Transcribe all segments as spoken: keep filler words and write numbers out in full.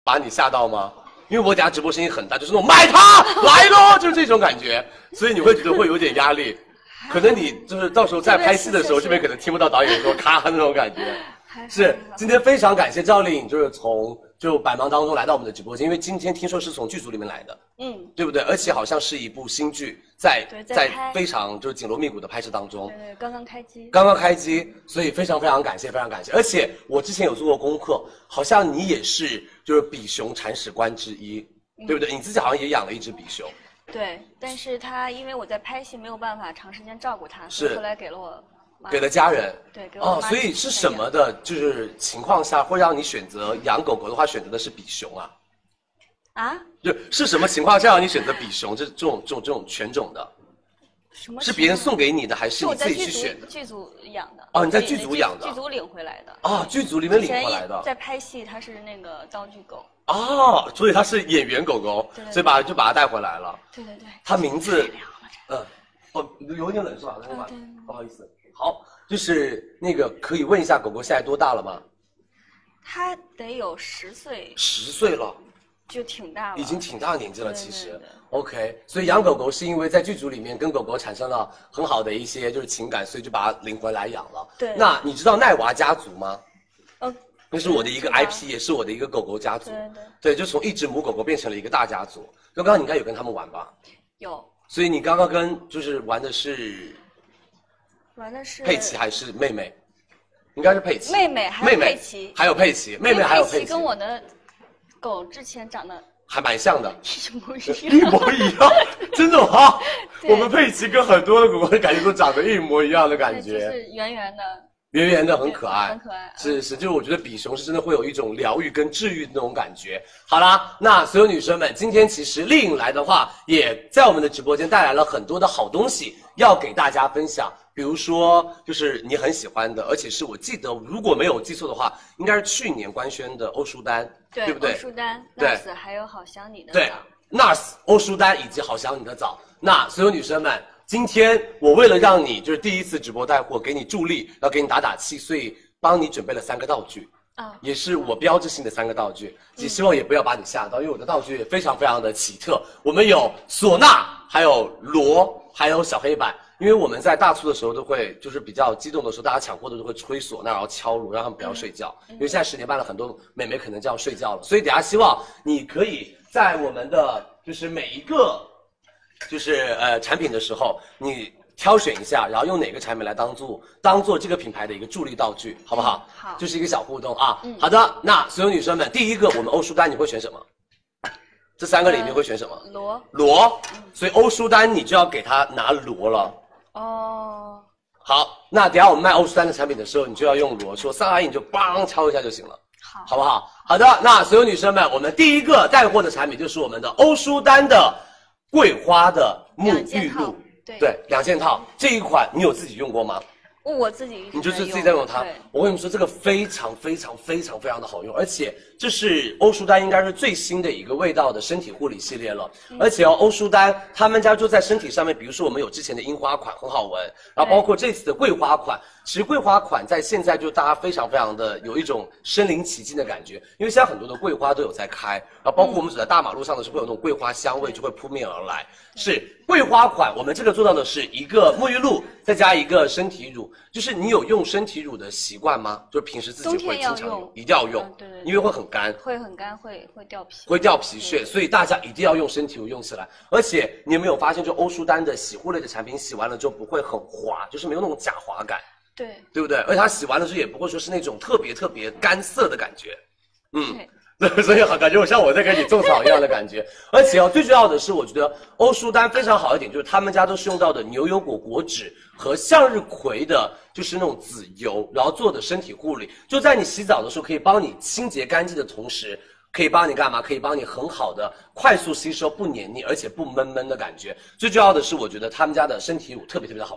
把你吓到吗？因为我等下直播声音很大，就是那种买它来咯，就是这种感觉，所以你会觉得会有点压力。可能你就是到时候在拍戏的时候，这边可能听不到导演说咔那种感觉。是，今天非常感谢赵丽颖，就是从就百忙当中来到我们的直播间，因为今天听说是从剧组里面来的，嗯，对不对？而且好像是一部新剧，在在非常就是紧锣密鼓的拍摄当中， 对对，刚刚开机， 刚刚开机，所以非常非常感谢，非常感谢。而且我之前有做过功课，好像你也是就是比熊铲屎官之一，嗯、对不对？你自己好像也养了一只比熊。 对，但是他因为我在拍戏没有办法长时间照顾他，所以后来给了我。 给了家人， 对，给我哦，所以是什么的，就是情况下会让你选择养狗狗的话，选择的是比熊啊？ 啊？ 就是什么情况下让你选择比熊这这种这种这种犬种的？ 什么？ 是别人送给你的，还是你自己去选的？ 剧组养的。 哦，你在剧组养的？ 剧组领回来的。 啊，剧组里面领回来的。 在拍戏，它是那个道具狗。 哦，所以它是演员狗狗， 对对对， 所以把就把它带回来了。 对对对。 它名字，嗯，哦，有点冷是吧？那我不好意思。好，就是那个可以问一下狗狗现在多大了吗？ 它得有十岁。 十岁了， 就挺大了， 已经挺大年纪了。其实对对对 ，OK， 所以养狗狗是因为在剧组里面跟狗狗产生了很好的一些就是情感，所以就把它领回来养了。 对。 那你知道奈娃家族吗？ 嗯、哦， 那是我的一个 I P， 也是我的一个狗狗家族。 对对。 对，就从一只母狗狗变成了一个大家族。刚刚你应该有跟他们玩吧？ 有。 所以你刚刚跟就是玩的是。 玩的是佩奇还是妹妹？应该是佩奇。 妹妹还有佩奇， 还有佩奇，妹妹还有佩奇。 跟我的狗之前长得还蛮像的， 一模一样， 一模一样，真的吗？我们佩奇跟很多的狗狗的感觉都长得一模一样的感觉， 就是圆圆的。 圆圆的很可爱， 很可爱， 是是，就是我觉得比熊是真的会有一种疗愈跟治愈的那种感觉。好啦，那所有女生们，今天其实丽颖来的话，也在我们的直播间带来了很多的好东西要给大家分享。比如说，就是你很喜欢的，而且是我记得如果没有记错的话，应该是去年官宣的欧舒丹， 对， 对不对？ 欧舒丹 ，Nars 还有好想你的对 ，Nars 欧舒丹以及好想你的枣。那所有女生们。今天我为了让你就是第一次直播带货，给你助力，要给你打打气，所以帮你准备了三个道具，啊，也是我标志性的三个道具，也希望也不要把你吓到，因为我的道具也非常非常的奇特。我们有唢呐，还有锣，还有小黑板。因为我们在大促的时候都会就是比较激动的时候，大家抢货的都会吹唢呐，然后敲锣，让他们不要睡觉。嗯、因为现在十点半了，很多美眉可能就要睡觉了，所以等下希望你可以在我们的就是每一个。就是呃产品的时候，你挑选一下，然后用哪个产品来当做当做这个品牌的一个助力道具，好不好？ 好， 就是一个小互动啊。嗯，好的。那所有女生们，第一个我们欧舒丹你会选什么？这三个里面会选什么？ 呃、锣。 锣。所以欧舒丹你就要给他拿锣了。 哦。 好，那等下我们卖欧舒丹的产品的时候，你就要用锣，说上阿姨你就梆敲一下就行了。 好， 好不好？好的。那所有女生们，我们第一个带货的产品就是我们的欧舒丹的。桂花的沐浴露， 对对，两件套。这一款你有自己用过吗？ 我自己你就是自己在用它。我跟你们说，这个非常非常非常非常的好用，而且这是欧舒丹应该是最新的一个味道的身体护理系列了。嗯、而且哦，欧舒丹他们家就在身体上面，比如说我们有之前的樱花款很好闻，然后包括这次的桂花款。其实桂花款在现在就大家非常非常的有一种身临其境的感觉，因为现在很多的桂花都有在开，然后包括我们走在大马路上的时候，会有那种桂花香味就会扑面而来。是桂花款，我们这个做到的是一个沐浴露，再加一个身体乳。就是你有用身体乳的习惯吗？就是平时自己会经常用，一定要用， 嗯、对, 对对， 因为会很干， 会很干，会会掉皮， 会掉皮屑，所以大家一定要用身体乳用起来。而且你有没有发现，就欧舒丹的洗护类的产品洗完了之后不会很滑，就是没有那种假滑感。 对， 对不对？而且它洗完了之后也不会说是那种特别特别干涩的感觉，嗯，对，所以好感觉我像我在给你种草一样的感觉。而且哦，最重要的是，我觉得欧舒丹非常好一点，就是他们家都是用到的牛油果果脂和向日葵的，就是那种籽油，然后做的身体护理，就在你洗澡的时候可以帮你清洁干净的同时。可以帮你干嘛？可以帮你很好的快速吸收，不黏腻，而且不闷闷的感觉。最重要的是，我觉得他们家的身体乳特别特别的好用，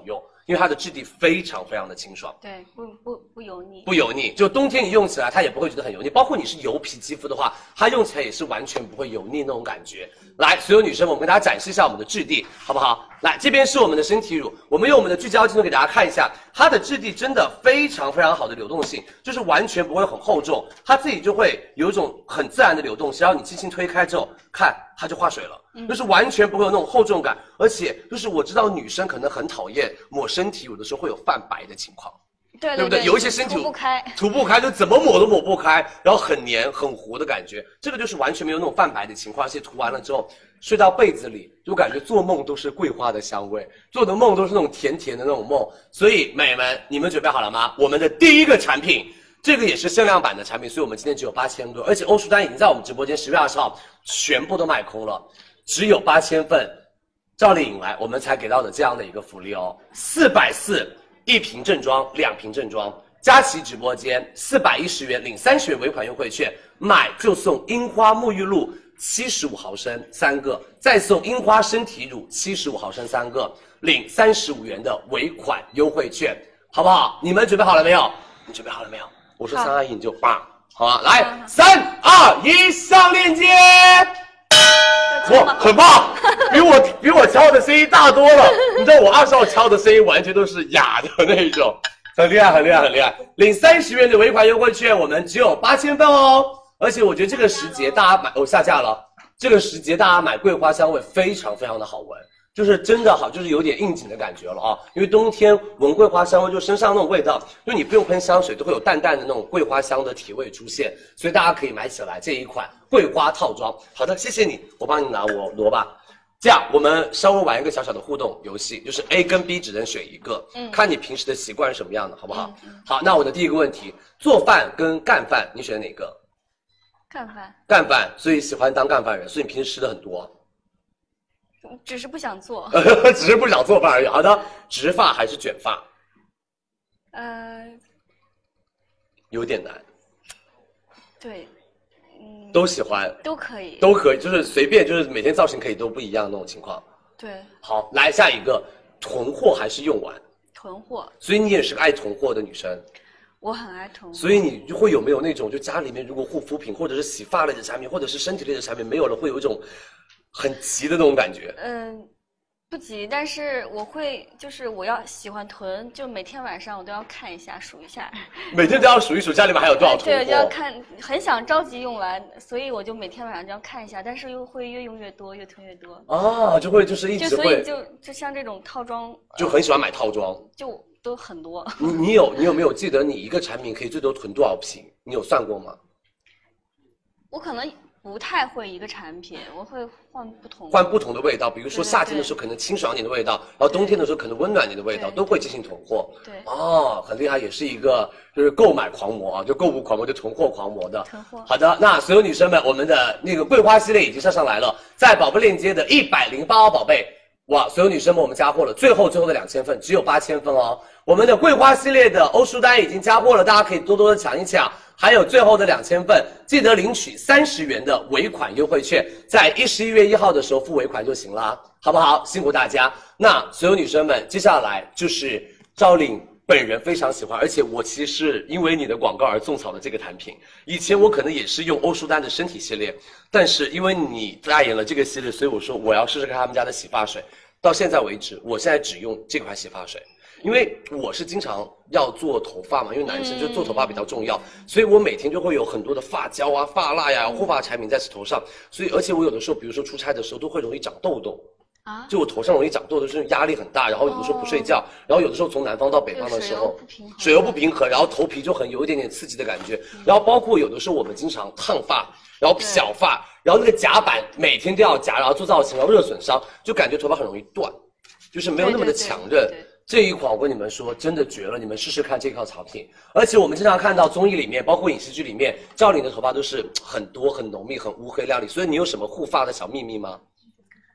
因为它的质地非常非常的清爽， 对，不不不油腻， 不油腻，就冬天你用起来它也不会觉得很油腻，包括你是油皮肌肤的话，它用起来也是完全不会油腻那种感觉。来，所有女生们，我们给大家展示一下我们的质地，好不好？来，这边是我们的身体乳，我们用我们的聚焦镜头给大家看一下，它的质地真的非常非常好的流动性，就是完全不会很厚重，它自己就会有一种很自然的流动性，然后你轻轻推开之后，看它就化水了，嗯、就是完全不会有那种厚重感，而且就是我知道女生可能很讨厌抹身体乳的时候会有泛白的情况。 对 对, 对不对？有一些身体涂不开， 涂不开就怎么抹都抹不开，然后很黏很糊的感觉。这个就是完全没有那种泛白的情况，而且涂完了之后睡到被子里，就感觉做梦都是桂花的香味，做的梦都是那种甜甜的那种梦。所以美们，你们准备好了吗？我们的第一个产品，这个也是限量版的产品，所以我们今天只有八千个，而且欧舒丹已经在我们直播间十月二十号全部都卖空了，只有八千份，照例引来我们才给到的这样的一个福利哦，四百四。一瓶正装，两瓶正装，佳琦直播间四百一十元领三十元尾款优惠券，买就送樱花沐浴露七十五毫升三个，再送樱花身体乳七十五毫升三个，领三十五元的尾款优惠券，好不好？你们准备好了没有？你准备好了没有？我说三二一你就棒，好吧？来，三二一，上链接。哇，很棒，比我比我敲的声音大多了。你知道我二十号敲的声音完全都是哑的那一种，很厉害，很厉害，很厉害。领三十元的尾款优惠券，我们只有八千份哦。而且我觉得这个时节大家买，哦下架了。这个时节大家买桂花香味非常非常的好闻，就是真的好，就是有点应景的感觉了啊。因为冬天闻桂花香味，就身上那种味道，就你不用喷香水，都会有淡淡的那种桂花香的体味出现，所以大家可以买起来这一款桂花套装。好的，谢谢你，我帮你拿我罗吧。这样我们稍微玩一个小小的互动游戏，就是 A 跟 B 只能选一个，嗯，看你平时的习惯是什么样的，好不好？嗯、好，那我的第一个问题，做饭跟干饭，你选哪个？ 干饭。干饭，所以喜欢当干饭人，所以你平时吃的很多。 只是不想做， 只是不想做饭而已。好的，直发还是卷发？呃，有点难。 对，嗯， 都喜欢， 都可以， 都可以，就是随便，就是每天造型可以都不一样那种情况。 对， 好，来下一个，囤货还是用完？ 囤货。所以你也是个爱囤货的女生。 我很爱囤货。 所以你会有没有那种，就家里面如果护肤品或者是洗发类的产品，或者是身体类的产品没有了，会有一种很急的那种感觉？ 嗯，不急，但是我会，就是我要喜欢囤，就每天晚上我都要看一下，数一下。 每天都要数一数家里面还有多少囤货？ 对，就要看，很想着急用完，所以我就每天晚上就要看一下，但是又会越用越多，越囤越多。 啊，就会就是一直会。 就所以就就像这种套装， 就很喜欢买套装， 就都很多。 你你有你有没有记得你一个产品可以最多囤多少瓶？你有算过吗？ 我可能不太会一个产品，我会换不同换不同的味道，比如说夏天的时候可能清爽点的味道，然后冬天的时候可能温暖点的味道，都会进行囤货。 对， 哦，很厉害，也是一个就是购买狂魔啊，就购物狂魔，就囤货狂魔的。 囤货。 好的，那所有女生们，我们的那个桂花系列已经上上来了，在宝贝链接的一百零八号宝贝。哇，所有女生们，我们加货了，最后最后的两千份，只有八千份哦。我们的桂花系列的欧舒丹已经加货了，大家可以多多的抢一抢。还有最后的两千份，记得领取三十元的尾款优惠券，在一十一月一号的时候付尾款就行了，好不好？辛苦大家。那所有女生们，接下来就是赵领本人非常喜欢，而且我其实是因为你的广告而种草的这个产品。以前我可能也是用欧舒丹的身体系列，但是因为你代言了这个系列，所以我说我要试试看他们家的洗发水。到现在为止，我现在只用这款洗发水，因为我是经常要做头发嘛，因为男生就做头发比较重要，嗯、所以我每天就会有很多的发胶啊、发蜡呀、护发产品在头上，所以而且我有的时候，比如说出差的时候，都会容易长痘痘。啊，就我头上容易长痘痘，就是压力很大，然后有的时候不睡觉，哦、然后有的时候从南方到北方的时候，水油不平衡，然后头皮就很有一点点刺激的感觉，嗯、然后包括有的时候我们经常烫发，然后小发，然后那个夹板每天都要夹，然后做造型，然后热损伤，就感觉头发很容易断，就是没有那么的强韧。对对对对，这一款我跟你们说真的绝了，你们试试看这套产品。而且我们经常看到综艺里面，包括影视剧里面，赵领的头发都是很多很浓密、很乌黑亮丽，所以你有什么护发的小秘密吗？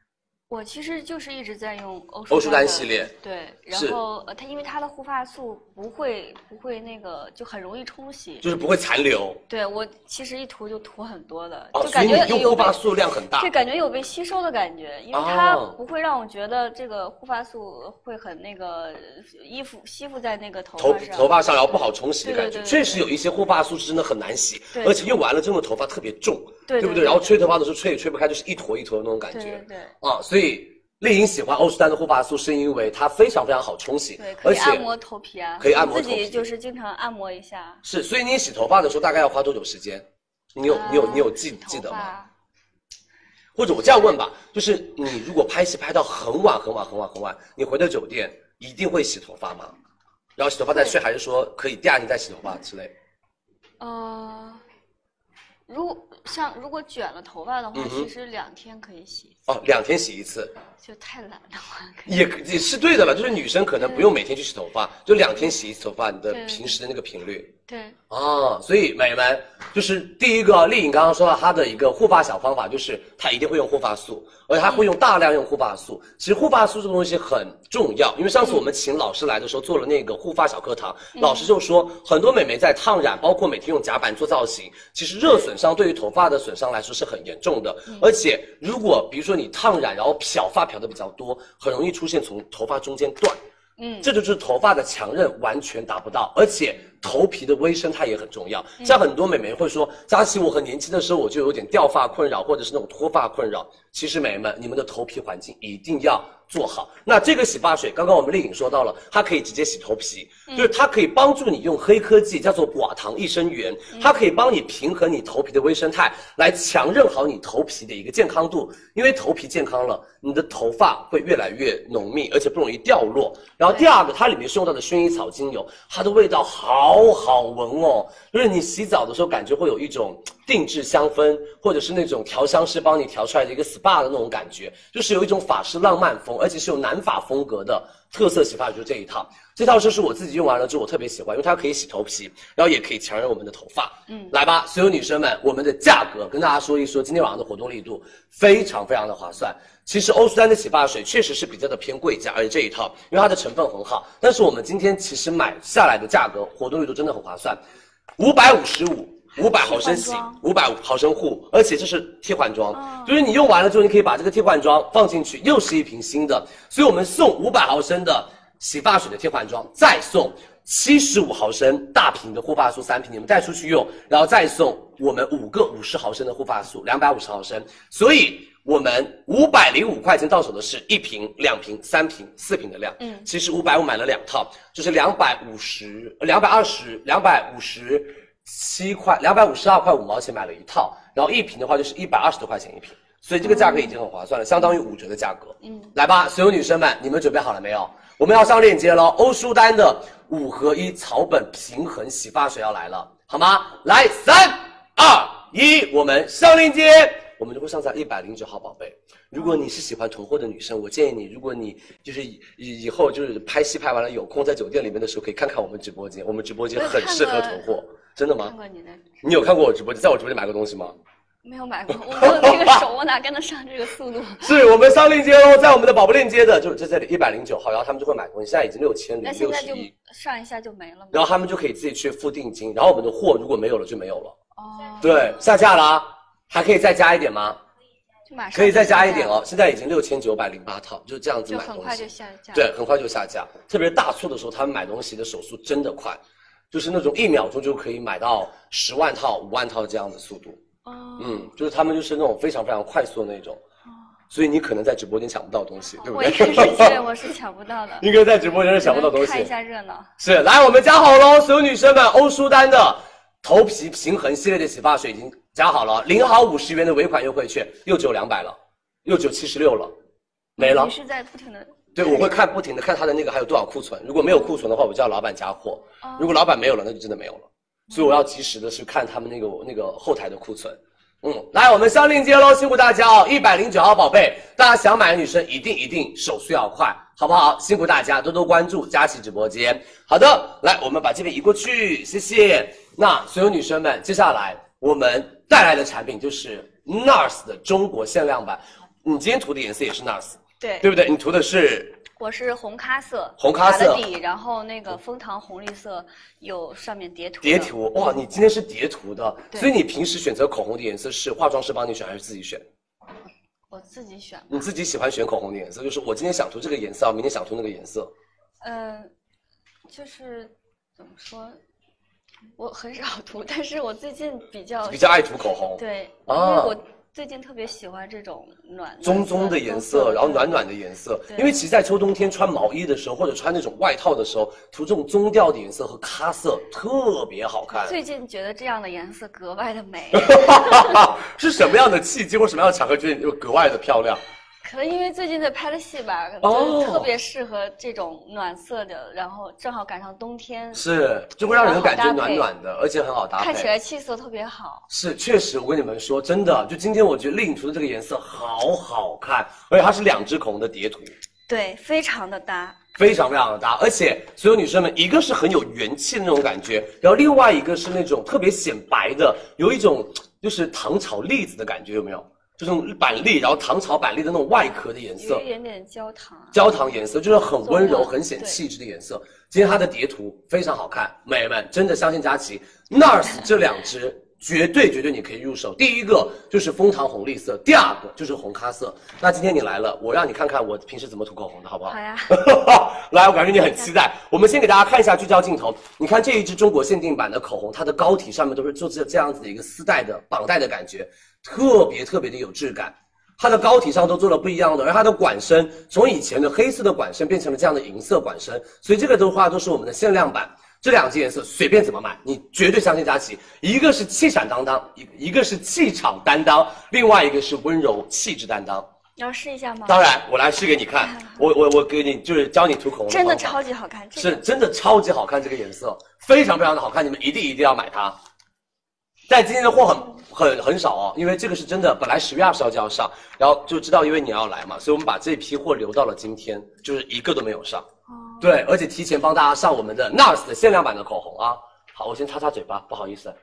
我其实就是一直在用欧欧舒丹系列， 对，然后呃，它因为它的护发素不会不会那个就很容易冲洗， 就是不会残留。 对我其实一涂就涂很多的， 哦、 就感觉所以你用护发素量很大， 就感觉有被吸收的感觉，因为它不会让我觉得这个护发素会很那个依附吸附在那个头发上， 头头发上然后不好冲洗的感觉。 对对对对确实有一些护发素是真的很难洗，而且用完了之后头发特别重， 对对不对？然后吹头发的时候吹也吹不开，就是一坨一坨的那种感觉。 对对对。 啊，所以丽颖喜欢欧舒丹的护发素，是因为它非常非常好冲洗， 对，可以按摩头皮啊， 可以按摩头皮， 自己就是经常按摩一下。 是，所以你洗头发的时候大概要花多久时间？你有、呃、你有你有记记得吗？或者我这样问吧，就是你如果拍戏拍到很晚很晚很晚很晚，你回到酒店一定会洗头发吗？然后洗头发再睡，还是说可以第二天再洗头发之类？ 呃。如果像如果卷了头发的话，嗯、其实两天可以洗一次。 哦，两天洗一次。 就太懒的话， 也也是对的了。就是女生可能不用每天去洗头发，就两天洗一次头发，你的平时的那个频率。 对。 啊，所以美们，就是第一个，丽颖刚刚说到她的一个护发小方法，就是她一定会用护发素，而且她会用大量用护发素。其实护发素这个东西很重要，因为上次我们请老师来的时候做了那个护发小课堂，嗯、老师就说很多美眉在烫染，包括每天用夹板做造型，其实热损伤对于头发的损伤来说是很严重的。嗯、而且如果比如说你烫染，然后漂发漂的比较多，很容易出现从头发中间断。嗯，这就是头发的强韧完全达不到，而且头皮的微生态也很重要。像很多美眉会说，佳琦，我很年轻的时候我就有点掉发困扰，或者是那种脱发困扰。其实美眉们，你们的头皮环境一定要做好。那这个洗发水，刚刚我们丽颖说到了，它可以直接洗头皮，嗯、就是它可以帮助你用黑科技叫做寡糖益生元，它可以帮你平衡你头皮的微生态，来强韧好你头皮的一个健康度。因为头皮健康了，你的头发会越来越浓密，而且不容易掉落。然后第二个，它里面是用到的薰衣草精油，它的味道好好闻哦，就是你洗澡的时候感觉会有一种定制香氛，或者是那种调香师帮你调出来的一个 S P A 的那种感觉，就是有一种法式浪漫风，而且是有南法风格的特色洗发水，就这一套。这套就是我自己用完了之后我特别喜欢，因为它可以洗头皮，然后也可以强韧我们的头发。嗯，来吧，所有女生们，我们的价格跟大家说一说，今天晚上的活动力度非常非常的划算。其实欧舒丹的洗发水确实是比较的偏贵价，而且这一套因为它的成分很好，但是我们今天其实买下来的价格活动力度真的很划算，五百五十五。五百毫升洗，五百毫升护，而且这是替换装，哦、就是你用完了之后，你可以把这个替换装放进去，又是一瓶新的。所以我们送五百毫升的洗发水的替换装，再送七十五毫升大瓶的护发素三瓶，你们带出去用，然后再送我们五个五十毫升的护发素，两百五十毫升。所以我们五百零五块钱到手的是一瓶、两瓶、三瓶、四瓶的量。嗯，其实五百我买了两套，就是两百五十、两百二十、两百五十。七块两百五十二块五毛钱买了一套，然后一瓶的话就是一百二十多块钱一瓶，所以这个价格已经很划算了，相当于五折的价格。嗯，来吧，所有女生们，你们准备好了没有？我们要上链接了，欧舒丹的五合一草本平衡洗发水要来了，好吗？来，三二一，我们上链接。我们就会上在一百零九号，宝贝。如果你是喜欢囤货的女生，我建议你，如果你就是以以后就是拍戏拍完了有空在酒店里面的时候，可以看看我们直播间，我们直播间很适合囤货。真的吗？看过你的，你有看过我直播间，在我直播间买过东西吗？ 没有买过，我我那个手我哪跟得上这个速度？ 是我们上链接喽，在我们的宝贝链接的，就是在这里一百零九号，然后他们就会买东西，现在已经六千零六十一。那现在就上一下就没了吗？ 然后他们就可以自己去付定金，然后我们的货如果没有了就没有了。哦，对，下架了啊，还可以再加一点吗？ 就马上可以再加一点哦，现在已经六千九百零八套，就是这样子买东西， 就很快就下架。 对，很快就下架，特别是大促的时候，他们买东西的手速真的快。就是那种一秒钟就可以买到十万套、五万套这样的速度，哦，嗯，就是他们就是那种非常非常快速的那种，哦，所以你可能在直播间抢不到东西，对不对？ 我也是，对，我是抢不到的。 应该在直播间是抢不到东西。 看一下热闹。 是，来，我们加好喽，所有女生们，欧舒丹的头皮平衡系列的洗发水已经加好了，零毫五十元的尾款优惠券又只有两百了，又只有七十六了，没了。 你是在不停的。 对，我会看不停的看他的那个还有多少库存，如果没有库存的话，我叫老板加货；如果老板没有了，那就真的没有了。所以我要及时的去看他们那个那个后台的库存。嗯，来，我们上链接喽，辛苦大家哦，一百零九号宝贝，大家想买的女生一定一定手速要快，好不好？辛苦大家多多关注佳琦直播间。好的，来，我们把这边移过去，谢谢。那所有女生们，接下来我们带来的产品就是 N A R S 的中国限量版。 你今天涂的颜色也是 N A R S， 对， 对不对？你涂的是。 我是红咖色， 红咖色底，然后那个枫糖红绿色有上面叠涂。 叠涂，哇，你今天是叠涂的，所以你平时选择口红的颜色是化妆师帮你选还是自己选？ 我自己选。 你自己喜欢选口红的颜色，就是我今天想涂这个颜色，明天想涂那个颜色。 嗯，就是怎么说，我很少涂，但是我最近比较比较爱涂口红。 对，啊，因为我。最近特别喜欢这种暖棕棕的颜色，然后暖暖的颜色。因为其实，在秋冬天穿毛衣的时候，或者穿那种外套的时候，涂这种棕调的颜色和咖色特别好看。 最近觉得这样的颜色格外的美。 是什么样的契机或什么样的场合觉得你就格外的漂亮？ 可能因为最近在拍的戏吧，就特别适合这种暖色的，然后正好赶上冬天， 是就会让人感觉暖暖的，而且很好搭配， 看起来气色特别好。 是，确实，我跟你们说，真的，就今天我觉得丽颖涂的这个颜色好好看，而且它是两支口红的叠涂， 对，非常的搭。 非常非常的搭，而且所有女生们，一个是很有元气的那种感觉，然后另外一个是那种特别显白的，有一种就是糖炒栗子的感觉，有没有？这种板栗，然后糖炒板栗的那种外壳的颜色， 有一点点焦糖， 焦糖颜色就是很温柔、很显气质的颜色。今天它的叠涂非常好看，美眉们真的相信佳琦 N A R S 这两支绝对绝对你可以入手。第一个就是枫糖红绿色，第二个就是红咖色。那今天你来了，我让你看看我平时怎么涂口红的，好不好？ 好呀。 来，我感觉你很期待。我们先给大家看一下聚焦镜头，你看这一支中国限定版的口红，它的膏体上面都是做这这样子的一个丝带的绑带的感觉。特别特别的有质感，它的膏体上都做了不一样的，而它的管身从以前的黑色的管身变成了这样的银色管身，所以这个的话都是我们的限量版。这两支颜色随便怎么买，你绝对相信佳琦，一个是气场担当，一一个是气场担当，另外一个是温柔气质担当。 你要试一下吗？ 当然，我来试给你看。我我我给你就是教你涂口红的真的超级好看，这个、 是真的超级好看，这个颜色非常非常的好看，你们一定一定要买它。但今天的货很很很少哦，因为这个是真的，本来十月二十号就要上，然后就知道因为你要来嘛，所以我们把这批货留到了今天，就是一个都没有上。哦，对，而且提前帮大家上我们的 N A R S 的限量版的口红啊。好，我先擦擦嘴巴，不好意思。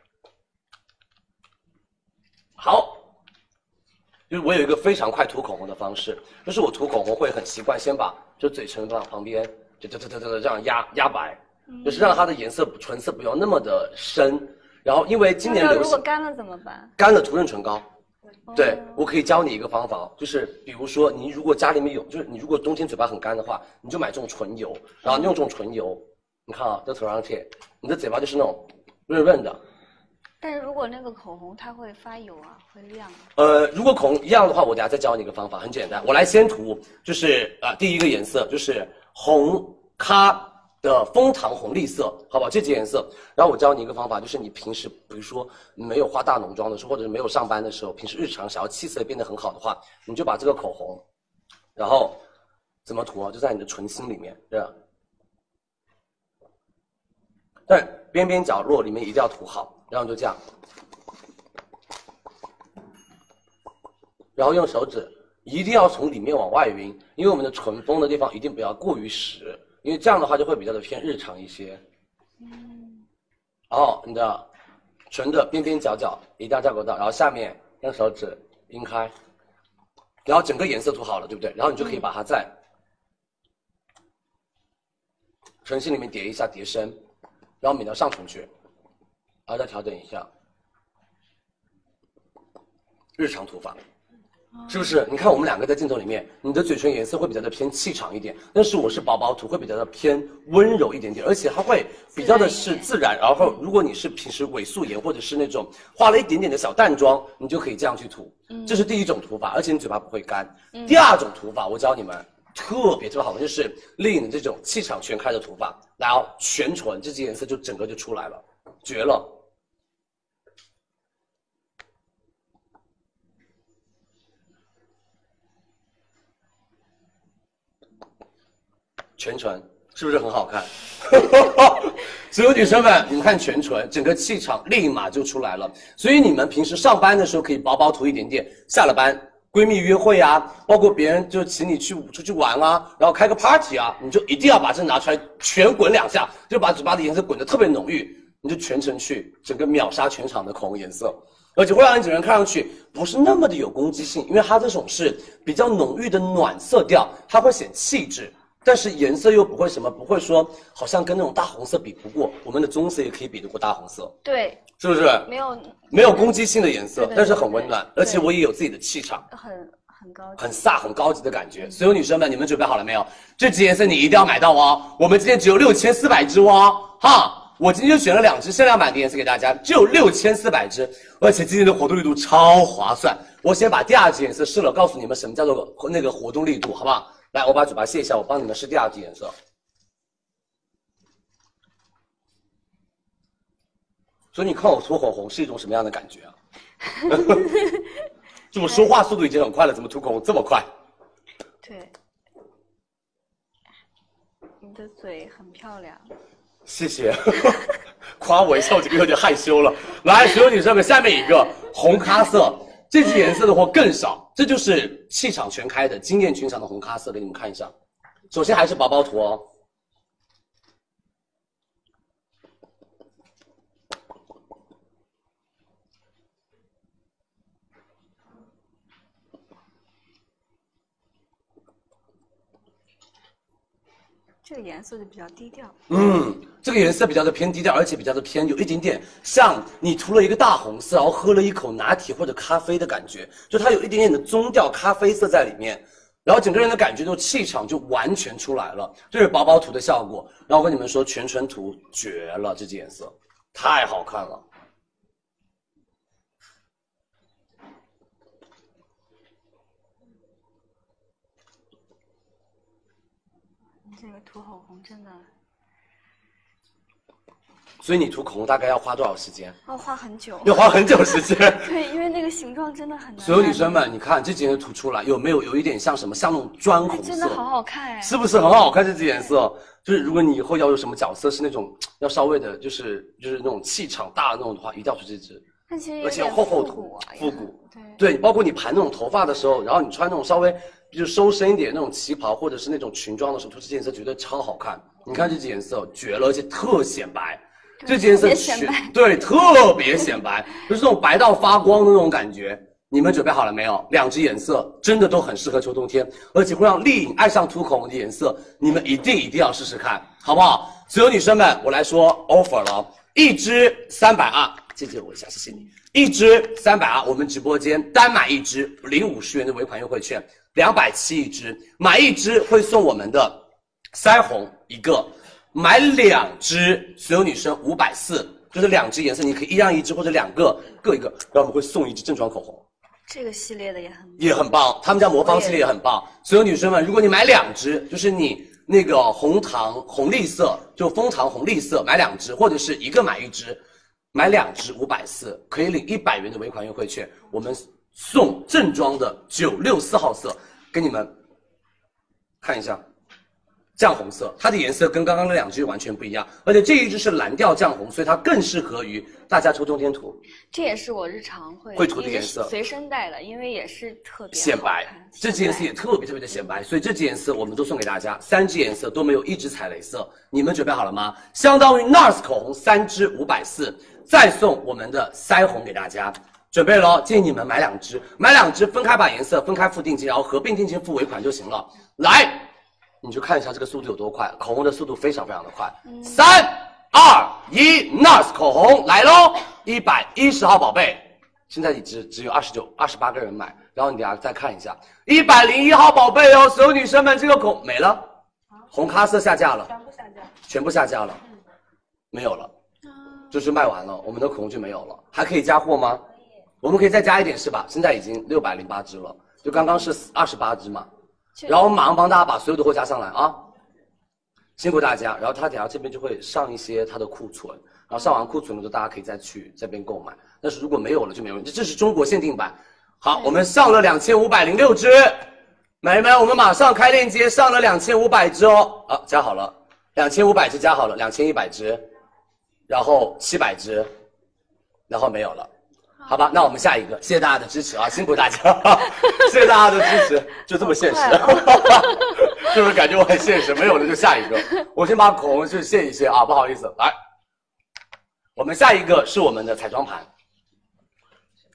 好，就是我有一个非常快涂口红的方式，就是我涂口红会很习惯先把就嘴唇放旁边，就就就就就这样压压白，就是让它的颜色唇色不要那么的深。然后，因为今年流行， 如果干了怎么办？ 干了涂润唇膏。哦、对，我可以教你一个方法，就是比如说你如果家里面有，就是你如果冬天嘴巴很干的话，你就买这种唇油，然后你用这种唇油，你看啊，在头上贴，你的嘴巴就是那种润润的。 但是如果那个口红它会发油啊，会亮啊。 呃，如果口红一样的话，我等下再教你一个方法，很简单，我来先涂，就是啊、呃，第一个颜色就是红咖的枫糖红绿色，好不好？这几颜色，然后我教你一个方法，就是你平时比如说没有化大浓妆的时候，或者是没有上班的时候，平时日常想要气色变得很好的话，你就把这个口红，然后怎么涂啊？就在你的唇心里面，这样，但边边角落里面一定要涂好，然后就这样，然后用手指一定要从里面往外晕，因为我们的唇峰的地方一定不要过于实。因为这样的话就会比较的偏日常一些，嗯，然后你的唇的边边角角一定要照顾到，然后下面用手指晕开，然后整个颜色涂好了，对不对？然后你就可以把它在唇心里面叠一下叠深，然后抿到上唇去，然后再调整一下日常涂法。是不是？你看我们两个在镜头里面，你的嘴唇颜色会比较的偏气场一点，但是我是薄薄涂，会比较的偏温柔一点点，而且它会比较的是自然。然后如果你是平时伪素颜或者是那种化了一点点的小淡妆，你就可以这样去涂。嗯，这是第一种涂法，而且你嘴巴不会干。嗯、第二种涂法，我教你们特别特别好的，就是丽颖的这种气场全开的涂法，然后全唇这支颜色就整个就出来了，绝了。全唇是不是很好看？所有女生们，你们看全唇，整个气场立马就出来了。所以你们平时上班的时候可以薄薄涂一点点，下了班闺蜜约会啊，包括别人就请你去出去玩啊，然后开个 party 啊，你就一定要把这拿出来全滚两下，就把嘴巴的颜色滚得特别浓郁，你就全程去整个秒杀全场的口红颜色。 而且会让你整个人看上去不是那么的有攻击性，因为它这种是比较浓郁的暖色调，它会显气质，但是颜色又不会什么，不会说好像跟那种大红色比不过，我们的棕色也可以比得过大红色， 对， 是不是？ 没有没有攻击性的颜色， 对对对但是很温暖，而且我也有自己的气场， 很很高级， 很飒、很高级的感觉。所有女生们，你们准备好了没有？这支颜色你一定要买到哦！我们今天只有六千四百支哦，哈！我今天就选了两支限量版的颜色给大家，只有六千四百支，而且今天的活动力度超划算。我先把第二支颜色试了，告诉你们什么叫做那个活动力度，好不好？来，我把嘴巴卸一下，我帮你们试第二支颜色。所以你看我涂口红是一种什么样的感觉啊？就我说话速度已经很快了，怎么涂口红这么快？ 对，你的嘴很漂亮。 谢谢，夸我一下我就有点害羞了。来，所有女生们，下面一个红咖色，这支颜色的话更少，这就是气场全开的惊艳全场的红咖色，给你们看一下。首先还是薄薄涂哦。 这个颜色就比较低调， 嗯，这个颜色比较的偏低调，而且比较的偏有一点点像你涂了一个大红色，然后喝了一口拿铁或者咖啡的感觉，就它有一点点的棕调咖啡色在里面，然后整个人的感觉就气场就完全出来了，这是薄薄涂的效果。然后我跟你们说，全唇涂绝了，这支颜色太好看了。 这个涂口红真的， 所以你涂口红大概要花多少时间？ 要花很久， 要花很久时间。 对，因为那个形状真的很难。 所有女生们，你看这支颜色涂出来有没有有一点像什么？像那种砖红色， 真的好好看哎， 是不是很好看？这支颜色就是如果你以后要有什么角色是那种要稍微的，就是就是那种气场大的那种的话，一定要涂这支。 但其实而且要厚厚涂，复古。 对对，包括你盘那种头发的时候，然后你穿那种稍微就是收身一点那种旗袍或者是那种裙装的时候，涂这支颜色绝对超好看。你看这支颜色绝了，而且特显白。这支颜色显白， 对，特别显白，就是那种白到发光的那种感觉。你们准备好了没有？两支颜色真的都很适合秋冬天，而且会让丽颖爱上涂口红的颜色，你们一定一定要试试看，好不好？所有女生们，我来说 offer 了，一支三百二，借借我一下，谢谢你。一支三百二，我们直播间单买一支领五十元的尾款优惠券，两百七一支，买一支会送我们的腮红一个，买两支所有女生五百四，就是两支颜色，你可以一样一支或者两个各一个，然后我们会送一支正装口红。 这个系列的也很也很棒，他们家魔方系列也很棒。所有女生们，如果你买两支，就是你那个红糖红栗色，就枫糖红栗色，买两支，或者是一个买一支，买两支五百四，可以领一百元的尾款优惠券。我们送正装的九六四号色，给你们看一下。酱红色，它的颜色跟刚刚那两支完全不一样，而且这一支是蓝调酱红，所以它更适合于大家秋冬天涂。 这也是我日常会会涂的颜色， 随身带的，因为也是特别显白。这支颜色也特别特别的显白，所以这支颜色我们都送给大家，三支颜色都没有一支踩雷色。你们准备好了吗？相当于 N A R S 口红三支五百四，再送我们的腮红给大家。准备咯，建议你们买两支，买两支分开把颜色分开付定金，然后合并定金付尾款就行了。来。你就看一下这个速度有多快，口红的速度非常非常的快。三二一 ，N A R S 口红来喽！一百一十号宝贝，现在只只有二十九、二十八个人买，然后你等下再看一下，一百零一号宝贝哦，所有女生们，这个口没了，红咖色下架了，全部下架，全部下架了，没有了，就是卖完了，我们的口红就没有了，还可以加货吗？我们可以再加一点是吧？现在已经六百零八支了，就刚刚是二十八支嘛。然后我们马上帮大家把所有的货加上来啊，辛苦大家。然后他等下这边就会上一些他的库存，然后上完库存了之后，大家可以再去这边购买。但是如果没有了就没问题，这是中国限定版。好，我们上了两千五百零六支，美们，我们马上开链接，上了两千五百支哦，啊，加好了，两千五百支加好了，两千一百支，然后七百支，然后没有了。好吧，那我们下一个，谢谢大家的支持啊，辛苦大家，谢谢大家的支持，就这么现实，是不是感觉我很现实？没有了就下一个，我先把口红去卸一卸啊，不好意思，来，我们下一个是我们的彩妆盘，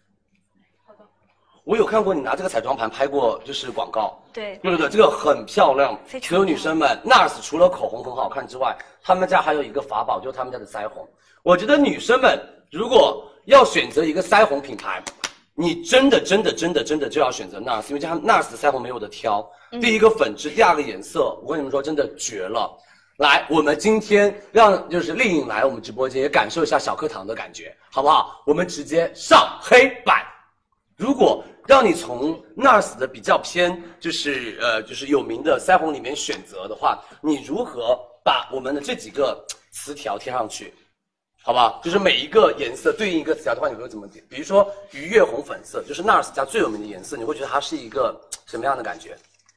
我有看过你拿这个彩妆盘拍过，就是广告。 对， 对对对，这个很漂亮。所有女生们 ，NARS 除了口红很好看之外，他们家还有一个法宝，就是他们家的腮红。我觉得女生们如果要选择一个腮红品牌，你真的真的真的真的就要选择 NARS， 因为这 NARS 的腮红没有的挑。嗯、第一个粉质，第二个颜色，我跟你们说真的绝了。来，我们今天让就是丽颖来我们直播间，也感受一下小课堂的感觉，好不好？我们直接上黑板。如果让你从 NARS 的比较偏就是呃就是有名的腮红里面选择的话，你如何把我们的这几个词条贴上去，好不好？就是每一个颜色对应一个词条的话，你会怎么点？比如说愉悦红粉色，就是 NARS 家最有名的颜色，你会觉得它是一个什么样的感觉？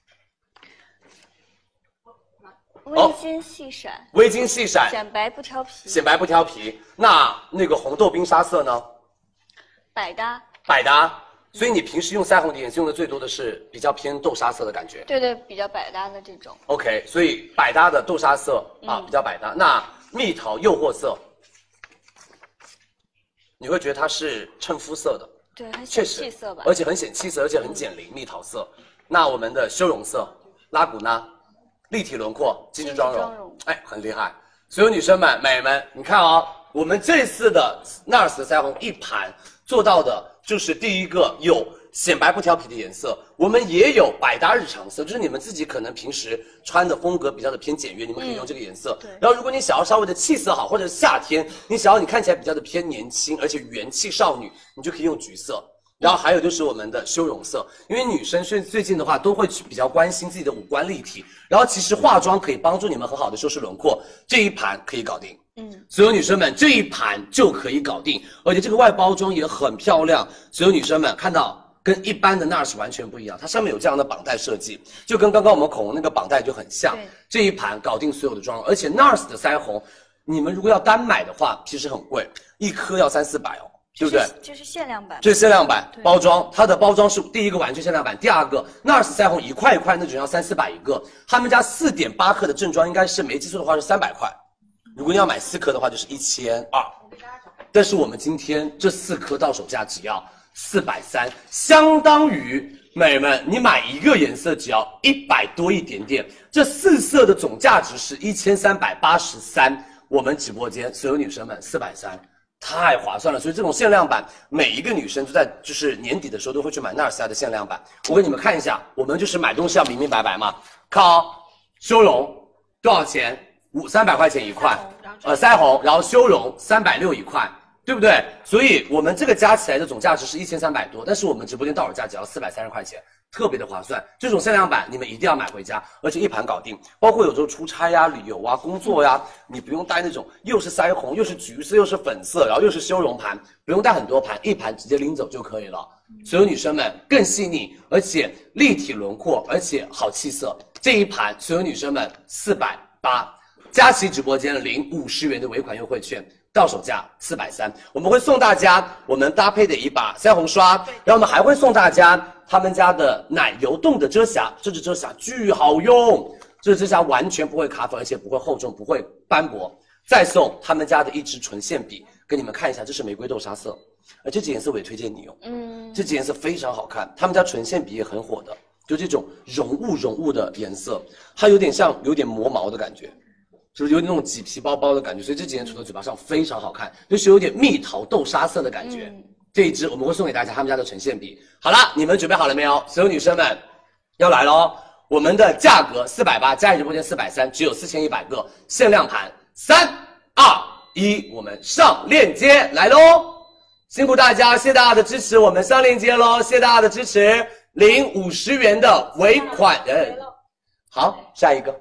微晶细闪， 哦、微晶细闪， 显白不挑皮， 显白不挑皮。那那个红豆冰沙色呢？ 百搭， 百搭。所以你平时用腮红的颜色用的最多的是比较偏豆沙色的感觉， 对对，比较百搭的这种。 OK， 所以百搭的豆沙色啊、 嗯、 比较百搭。那蜜桃诱惑色，你会觉得它是衬肤色的， 对，很显气色吧， 而且很显气色，而且很减龄。嗯、蜜桃色，那我们的修容色，拉古娜，立体轮廓，精致妆容，哎，很厉害。所有女生们、美们，你看哦，我们这次的 NARS 的腮红一盘做到的。就是第一个有显白不挑皮的颜色，我们也有百搭日常色，就是你们自己可能平时穿的风格比较的偏简约，你们可以用这个颜色。嗯、然后如果你想要稍微的气色好，或者夏天你想要你看起来比较的偏年轻，而且元气少女，你就可以用橘色。然后还有就是我们的修容色，因为女生最最近的话都会去比较关心自己的五官立体，然后其实化妆可以帮助你们很好的修饰轮廓，这一盘可以搞定。嗯，所有女生们这一盘就可以搞定，而且这个外包装也很漂亮。所有女生们看到跟一般的 NARS 完全不一样，它上面有这样的绑带设计，就跟刚刚我们口红那个绑带就很像。这一盘搞定所有的妆容，而且 NARS 的腮红，你们如果要单买的话，其实很贵，一颗要三四百哦。对不对？ 这是限量版， 这是限量版包装，它的包装是第一个完全限量版，第二个 NARS 腮红一块一块那种要三四百一个，他们家四点八克的正装应该是没记错的话是三百块，如果你要买四颗的话就是一千二，但是我们今天这四颗到手价只要四百三，相当于美们你买一个颜色只要一百多一点点，这四色的总价值是一千三百八十三，我们直播间所有女生们四百三。太划算了，所以这种限量版，每一个女生都在就是年底的时候都会去买 NARS 家的限量版。我给你们看一下，我们就是买东西要明明白白嘛。看哦，修容多少钱？五三百块钱一块，呃，腮红，然后修容三百六一块，对不对？所以我们这个加起来的总价值是一千三百多，但是我们直播间到手价只要四百三十块钱。特别的划算，这种限量版你们一定要买回家，而且一盘搞定。包括有时候出差呀、旅游啊、工作呀，你不用带那种又是腮红又是橘色又是粉色，然后又是修容盘，不用带很多盘，一盘直接拎走就可以了。所有女生们更细腻，而且立体轮廓，而且好气色。这一盘所有女生们四百八，佳琦直播间领五十元的尾款优惠券。到手价四百三，我们会送大家我们搭配的一把腮红刷，然后我们还会送大家他们家的奶油冻的遮瑕，这支遮瑕巨好用，这支遮瑕完全不会卡粉，而且不会厚重，不会斑驳。再送他们家的一支唇线笔，给你们看一下，这是玫瑰豆沙色，而这支颜色我也推荐你用，嗯，这支颜色非常好看，他们家唇线笔也很火的，就这种绒雾绒雾的颜色，它有点像有点磨毛的感觉。就是有点那种麂皮包包的感觉，所以这几件涂到嘴巴上非常好看，就是有点蜜桃豆沙色的感觉。嗯、这一支我们会送给大家他们家的唇线笔。好了，你们准备好了没有？所有女生们要来喽！我们的价格四百八，佳琦直播间四百三，只有四千一百个限量盘。三二一，我们上链接来喽！辛苦大家，谢谢大家的支持，我们上链接喽！谢谢大家的支持，领五十元的尾款。嗯，好，下一个。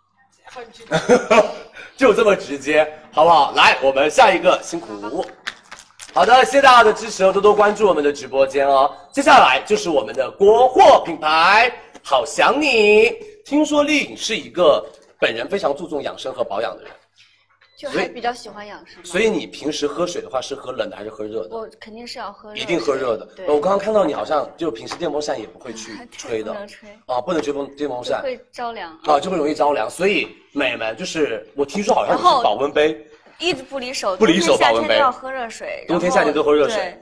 就这么直接，好不好？来，我们下一个，辛苦。好的，谢谢大家的支持哦，多多关注我们的直播间哦。接下来就是我们的国货品牌，好想你。听说丽颖是一个本人非常注重养生和保养的人， 就还比较喜欢养生。 所以你平时喝水的话是喝冷的还是喝热的？ 我肯定是要喝热的， 一定喝热的。我刚刚看到你好像就平时电风扇也不会去吹的， 不能吹啊，不能吹风电风扇， 会着凉啊，就会容易着凉。所以美们就是我听说好像是保温杯。 一直不离手， 不离手保温杯， 冬天夏天都要喝热水， 冬天夏天都喝热水。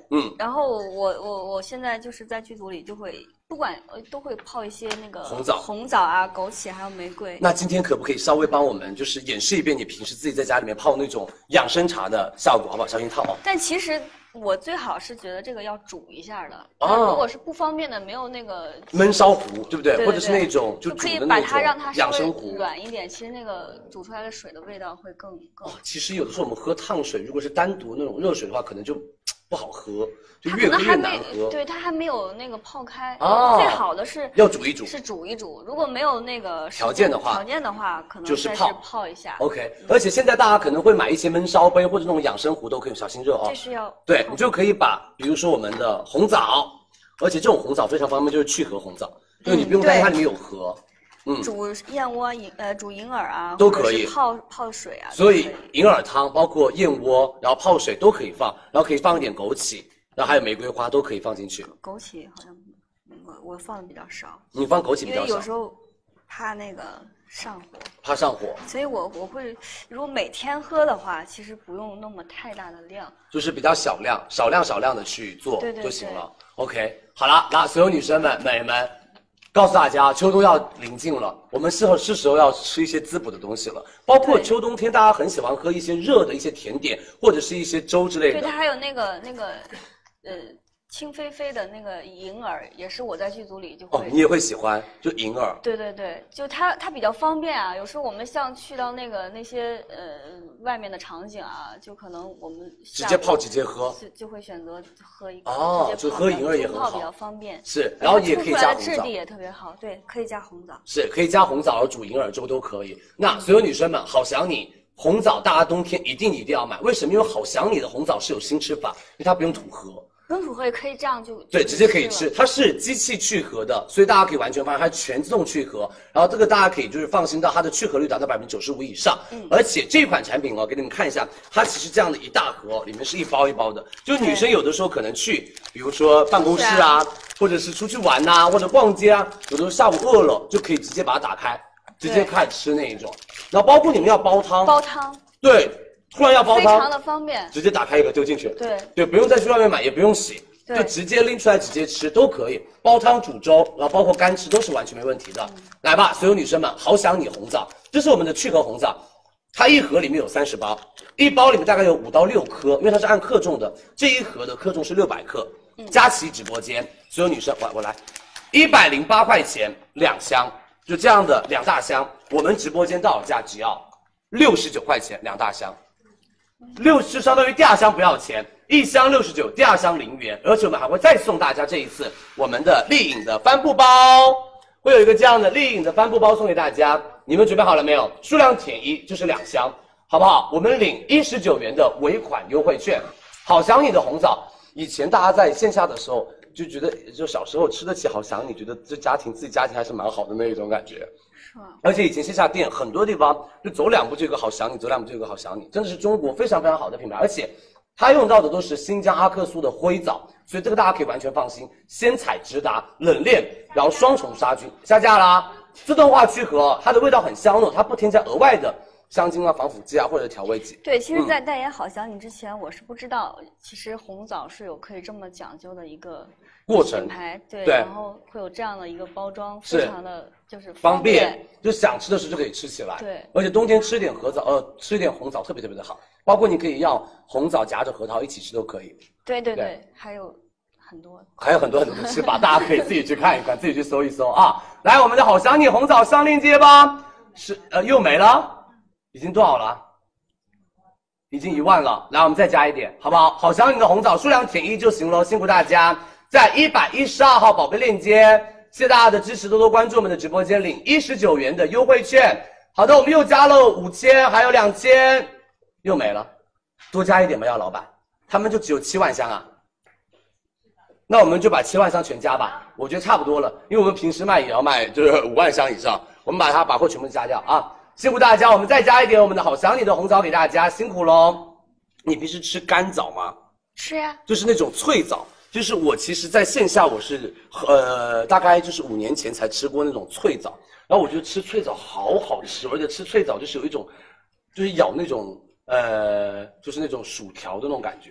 嗯。然后我我我现在就是在剧组里就会。不管呃都会泡一些那个红枣、 红枣啊、枸杞还有玫瑰。 那今天可不可以稍微帮我们就是演示一遍你平时自己在家里面泡那种养生茶的效果，好不好？小心烫哦。 但其实我最好是觉得这个要煮一下的。哦。如果是不方便的，没有那个焖烧壶，对不对？ 对对对， 或者是那种就可以把它让它养生壶软一点。其实那个煮出来的水的味道会更更。 哦，其实有的时候我们喝烫水，如果是单独那种热水的话，可能就不好喝。就越喝越难喝， 对，它还没有那个泡开。哦，最好的是要煮一煮， 是煮一煮。如果没有那个条件的话， 条件的话，可能就是泡泡一下。 OK，嗯、而且现在大家可能会买一些焖烧杯或者那种养生壶，都可以小心热哦。 这是要对你就可以把，比如说我们的红枣，而且这种红枣非常方便，就是去核红枣，就是你不用担心它里面有核。 嗯，煮燕窝、银呃煮银耳啊， 都可以泡泡水啊。 所以银耳汤包括燕窝，然后泡水都可以放，然后可以放一点枸杞。然后还有玫瑰花都可以放进去。 枸杞好像我我放的比较少。 你放枸杞比较少。 因为有时候怕那个上火。 怕上火。 所以我我会如果每天喝的话，其实不用那么太大的量。 就是比较小量、少量少量的去做对对对就行了。OK， 好了，那所有女生们、美们，告诉大家，秋冬要临近了，我们适合是时候要吃一些滋补的东西了。包括秋冬天，大家很喜欢喝一些热的一些甜点，或者是一些粥之类的。 对，它还有那个那个。呃，清菲菲的那个银耳也是我在剧组里就会。 哦，你也会喜欢，就银耳。 对对对，就它它比较方便啊。有时候我们像去到那个那些呃外面的场景啊，就可能我们直接泡直接喝， 就就会选择喝一个。 哦，就喝银耳也很好， 比较方便。 是，然后也可以加红枣。 质地也特别好，对，可以加红枣。 是，可以加红枣，然后煮银耳粥都可以。那所有女生们，好想你。红枣大家冬天一定一定要买，为什么？因为好想你的红枣是有新吃法，因为它不用土喝。 不用土喝也可以这样就对，直接可以吃，它是机器去核的，所以大家可以完全放心，它全自动去核。然后这个大家可以就是放心到它的去核率达到百分之九十五以上。嗯，而且这款产品哦，给你们看一下，它其实这样的一大盒，里面是一包一包的。就女生有的时候可能去，比如说办公室啊，啊或者是出去玩呐、啊，或者逛街啊，有的时候下午饿了就可以直接把它打开，直接开始吃那一种。然后包括你们要煲汤， 煲汤。 对，突然要煲汤，非常的方便， 直接打开一个丢进去。 对对，不用再去外面买，也不用洗，就直接拎出来直接吃都可以。煲汤、煮粥，然后包括干吃都是完全没问题的。嗯、来吧，所有女生们，好想你红枣，这是我们的去核红枣，它一盒里面有三十包，一包里面大概有五到六颗，因为它是按克重的，这一盒的克重是六百克。嗯、佳琦直播间所有女生，我我来，一百零八块钱两箱，就这样的两大箱，我们直播间到手价只要。六十九块钱两大箱，六就相当于第二箱不要钱，一箱六十九，第二箱零元，而且我们还会再送大家这一次我们的丽颖的帆布包，会有一个这样的丽颖的帆布包送给大家，你们准备好了没有？数量填一就是两箱，好不好？我们领一十九元的尾款优惠券，好想你的红枣，以前大家在线下的时候就觉得，就小时候吃得起好想你，觉得这家庭自己家庭还是蛮好的那一种感觉。而且以前线下店很多地方就走两步就有个好想你，走两步就有个好想你，真的是中国非常非常好的品牌，而且它用到的都是新疆阿克苏的灰枣，所以这个大家可以完全放心，鲜采直达，冷链，然后双重杀菌。下架啦，自动化去核，它的味道很香浓，它不添加额外的香精啊、防腐剂啊或者调味剂。 对，其实，在代言好想你之前，嗯、我是不知道，其实红枣是有可以这么讲究的一个过程品牌，对， 对然后会有这样的一个包装，非常的就是方便，就想吃的时候就可以吃起来。 对， 而且冬天吃一点核枣，呃，吃一点红枣特别特别的好，包括你可以要红枣夹着核桃一起吃都可以。 对对 对, 对，还有很多， 还有很多很多的吃法，大家可以自己去看一看，自己去搜一搜啊。来，我们的好想你红枣上链接吧，是呃又没了。已经多少了？已经一万了。来，我们再加一点，好不好？好想你的红枣数量填一就行了，辛苦大家。在一百一十二号宝贝链接，谢谢大家的支持，多多关注我们的直播间，领一十九元的优惠券。好的，我们又加了五千，还有两千，又没了，多加一点吧，要老板。他们就只有七万箱啊，那我们就把七万箱全加吧，我觉得差不多了，因为我们平时卖也要卖就是五万箱以上，我们把它把货全部加掉啊。辛苦大家，我们再加一点我们的好想你的红枣给大家，辛苦喽。你平时吃干枣吗？ 吃呀， 就是那种脆枣，就是我其实在线下我是呃大概就是五年前才吃过那种脆枣，然后我觉得吃脆枣好好吃，而且吃脆枣就是有一种就是咬那种呃就是那种薯条的那种感觉，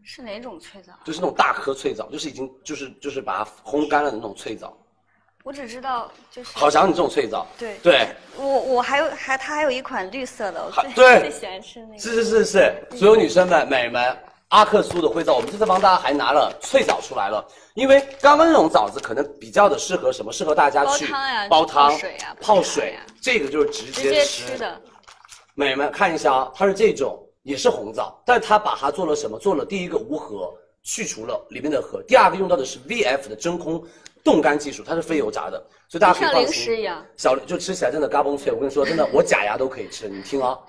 是哪种脆枣？ 就是那种大颗脆枣，就是已经就是就是把它烘干了的那种脆枣。我只知道就是好像你这种脆枣。 对对。 我我还有还它还有一款绿色的，我最对最喜欢吃那个。 是是是是，所有女生们、美们。阿克苏的灰枣，我们这次帮大家还拿了脆枣出来了，因为刚刚那种枣子可能比较的适合什么？适合大家去煲汤呀、 煲汤、 泡水啊、 泡水，这个就是直接吃。 直接吃的。 美们看一下啊，它是这种，也是红枣，但是它把它做了什么？做了第一个无核，去除了里面的核；第二个用到的是 V F 的真空冻干技术，它是非油炸的，所以大家可以放心。 像零食一样， 小就吃起来真的嘎嘣脆。我跟你说，真的，我假牙都可以吃，你听啊。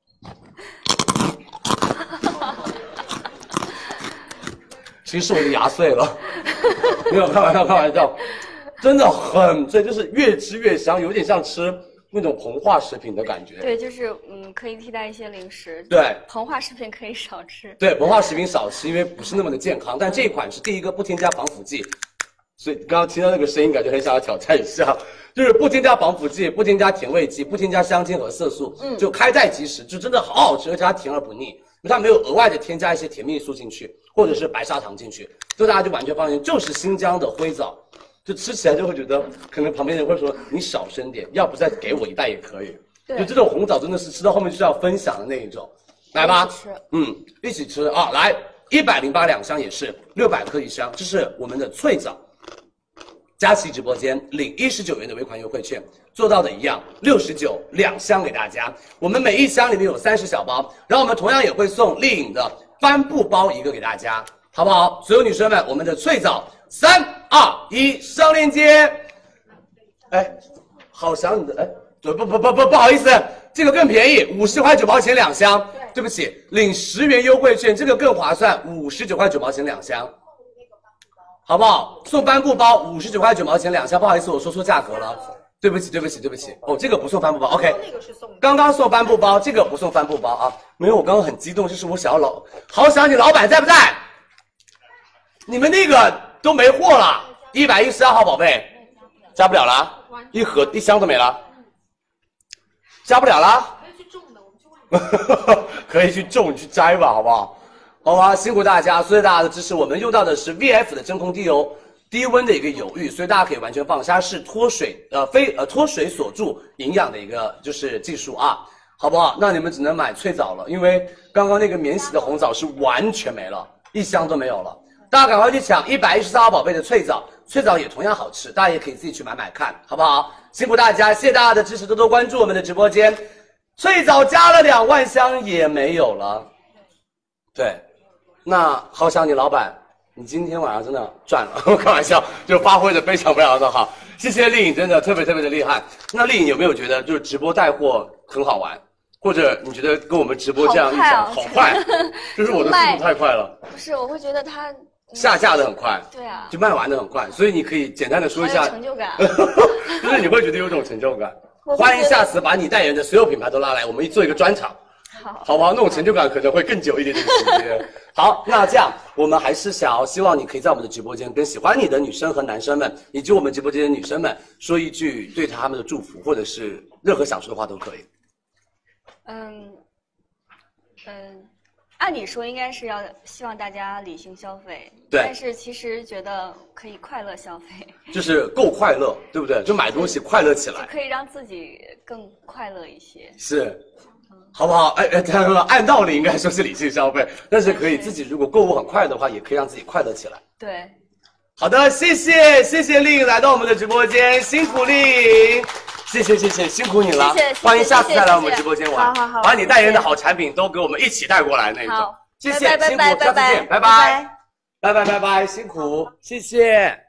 其实我的牙碎了，没有开玩笑，开玩笑，真的很脆，就是越吃越香，有点像吃那种膨化食品的感觉。 对，就是嗯，可以替代一些零食。 对， 膨化食品可以少吃。 对，膨化食品少吃，因为不是那么的健康。但这一款是第一个不添加防腐剂，所以刚刚听到那个声音，感觉很想要挑战一下，就是不添加防腐剂，不添加甜味剂，不添加香精和色素，嗯，就开袋即食，就真的好好吃，而且它甜而不腻。它没有额外的添加一些甜蜜素进去，或者是白砂糖进去，所以大家就完全放心，就是新疆的灰枣，就吃起来就会觉得，可能旁边人会说你少生点，要不再给我一袋也可以。就这种红枣真的是吃到后面就是要分享的那一种，来吧，嗯，一起吃啊！来，一百零八两箱也是六百克一箱，这是我们的脆枣。佳琦直播间领一十九元的尾款优惠券，做到的一样，六十九两箱给大家。我们每一箱里面有三十小包，然后我们同样也会送丽颖的帆布包一个给大家，好不好？所有女生们，我们的脆枣，三二一，上链接。哎，好想你的哎，不不不不不不好意思，这个更便宜，五十块九毛钱两箱。对不起，领十元优惠券，这个更划算，五十九块九毛钱两箱。好不好？送帆布包五十九块九毛钱两箱，不好意思，我说错价格了，对不起，对不起，对不起。哦，这个不送帆布包 ，OK。那个是送。刚刚送帆布包，这个不送帆布包啊。没有，我刚刚很激动，就是我想要老，好想你老板在不在？你们那个都没货了，一百一十二号宝贝，加不了了，一盒一箱都没了，加不了了。可以去种的，我们去问。可以去种，你去摘吧，好不好？好吧，辛苦大家，谢谢大家的支持。我们用到的是 V F 的真空低油、低温的一个油浴，所以大家可以完全放心，它是脱水呃非呃脱水锁住营养的一个就是技术啊，好不好？那你们只能买脆枣了，因为刚刚那个免洗的红枣是完全没了，一箱都没有了。大家赶快去抢一百一十三号宝贝的脆枣，脆枣也同样好吃，大家也可以自己去买买看，好不好？辛苦大家，谢谢大家的支持，多多关注我们的直播间。脆枣加了两万箱也没有了，对。那好想你老板，你今天晚上真的赚了，我开玩笑，就发挥的非常非常的好，谢谢丽颖，真的特别特别的厉害。那丽颖有没有觉得就是直播带货很好玩，或者你觉得跟我们直播这样一讲好快，就是我的速度太快了？ 不是，我会觉得它下架的很快， 对啊， 就卖完的很快，所以你可以简单的说一下成就感， 就是你会觉得有种成就感。欢迎下次把你代言的所有品牌都拉来，我们一做一个专场。好，好不好？那种成就感可能会更久一点点的时间。好，那这样我们还是想要希望你可以在我们的直播间跟喜欢你的女生和男生们，以及我们直播间的女生们说一句对他们的祝福，或者是任何想说的话都可以。 嗯嗯，按理说应该是要希望大家理性消费， 对， 但是其实觉得可以快乐消费， 就是够快乐，对不对？就买东西快乐起来， 就可以让自己更快乐一些。 是。好不好？哎哎，他说按道理应该说是理性消费，但是可以自己如果购物很快的话，也可以让自己快乐起来。 对， 好的，谢谢谢谢丽颖来到我们的直播间，辛苦丽颖，谢谢谢谢辛苦你了， 谢谢欢迎下次再来我们直播间玩， 好好好， 把你代言的好产品都给我们一起带过来那种。 好， 谢谢， 拜拜辛苦，下次见，拜拜，拜拜拜拜，辛苦，谢谢。